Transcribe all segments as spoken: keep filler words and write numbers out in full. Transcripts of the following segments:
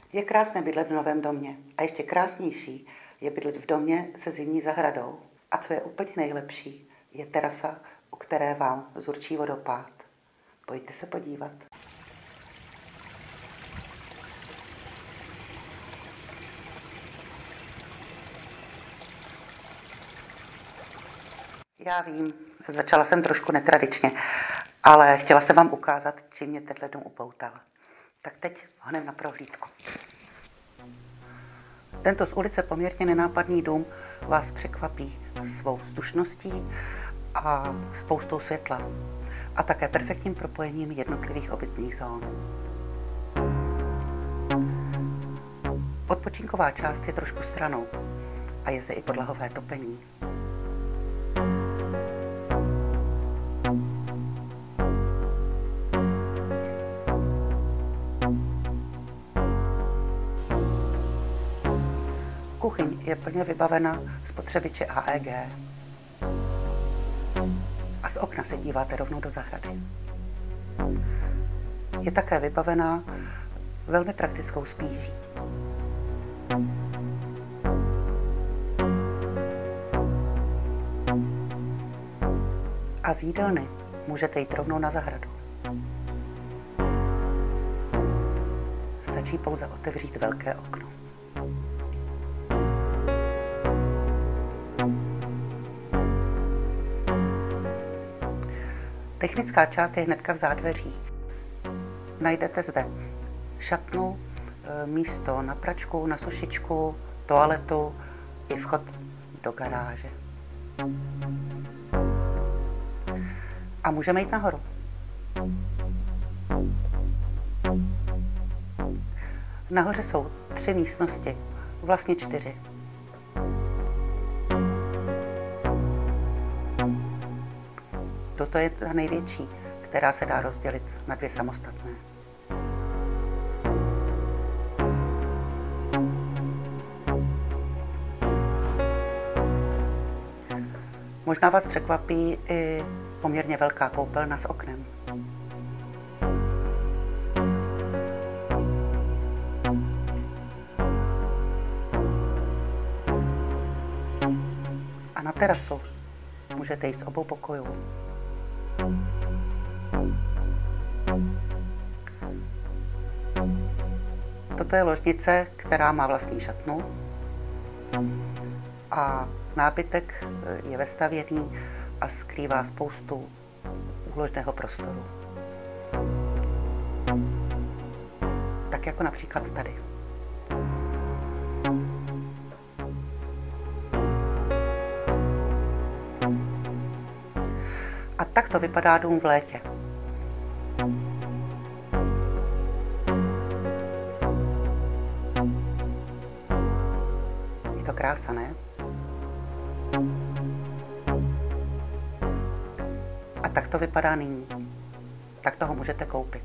Je krásné bydlet v novém domě a ještě krásnější je bydlet v domě se zimní zahradou. A co je úplně nejlepší, je terasa, u které vám zurčí vodopád. Pojďte se podívat. Já vím, začala jsem trošku netradičně, ale chtěla jsem vám ukázat, čím mě tenhle dům upoutal. Tak teď honem na prohlídku. Tento z ulice poměrně nenápadný dům vás překvapí svou vzdušností a spoustou světla a také perfektním propojením jednotlivých obytných zón. Odpočinková část je trošku stranou a je zde i podlahové topení. Kuchyň je plně vybavena spotřebiči A E G. A z okna se díváte rovnou do zahrady. Je také vybavená velmi praktickou spíží. A z jídelny můžete jít rovnou na zahradu. Stačí pouze otevřít velké okno. Technická část je hnedka v zádveří. Najdete zde šatnu, místo na pračku, na sušičku, toaletu i vchod do garáže. A můžeme jít nahoru. Nahoře jsou tři místnosti, vlastně čtyři. Toto je ta největší, která se dá rozdělit na dvě samostatné. Možná vás překvapí i poměrně velká koupelna s oknem. A na terasu můžete jít z obou pokojů. Toto je ložnice, která má vlastní šatnu a nábytek je vestavěný a skrývá spoustu úložného prostoru. Tak jako například tady. A tak to vypadá dům v létě. Je to krása, ne? A tak to vypadá nyní. Tak toho můžete koupit.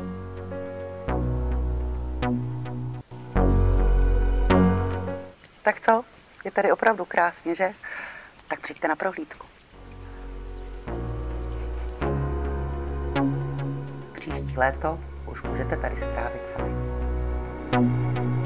Tak co? Je tady opravdu krásně, že? Tak přijďte na prohlídku. Příští léto už můžete tady strávit sami.